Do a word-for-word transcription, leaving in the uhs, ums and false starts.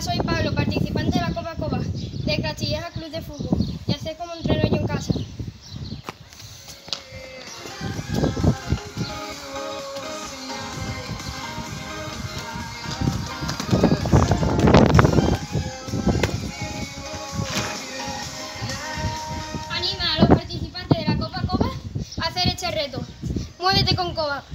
soy Pablo, participante de la Copa Coba, de Castilleja Club de Fútbol. Ya sé cómo entreno yo en casa. Anima a los participantes de la Copa Coba a hacer este reto. Muévete con Coba.